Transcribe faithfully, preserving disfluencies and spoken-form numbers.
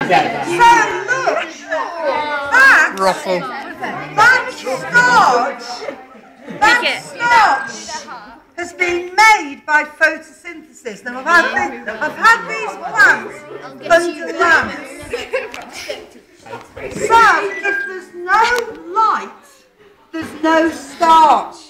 look, that, Ruffle. that starch, that starch has been made by photosynthesis. Now I've had, the, I've had these plants under lamps. So if there's no light, there's no starch.